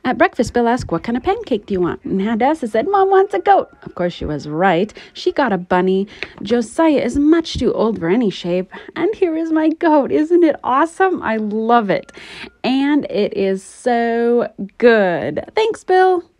At breakfast, Bill asked, "What kind of pancake do you want?" And Hadassah said, "Mom wants a goat." Of course, she was right. She got a bunny. Josiah is much too old for any shape. And here is my goat. Isn't it awesome? I love it. And it is so good. Thanks, Bill.